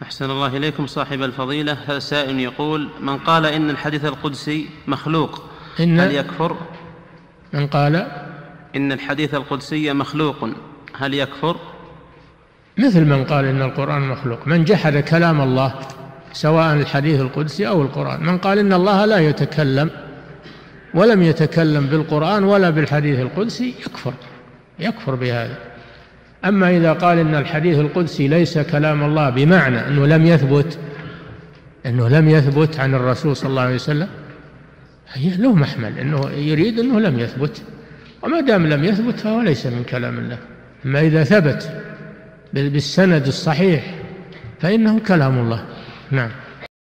أحسن الله إليكم صاحب الفضيلة. هذا سائل يقول: من قال إن الحديث القدسي مخلوق هل يكفر؟ من قال إن الحديث القدسي مخلوق هل يكفر؟ مثل من قال إن القرآن مخلوق، من جحد كلام الله سواء الحديث القدسي أو القرآن. من قال إن الله لا يتكلم ولم يتكلم بالقرآن ولا بالحديث القدسي يكفر بهذا. أما إذا قال إن الحديث القدسي ليس كلام الله بمعنى أنه لم يثبت عن الرسول صلى الله عليه وسلم، هي له محمل أنه يريد أنه لم يثبت، وما دام لم يثبت فهو ليس من كلام الله. أما إذا ثبت بالسند الصحيح فإنه كلام الله. نعم.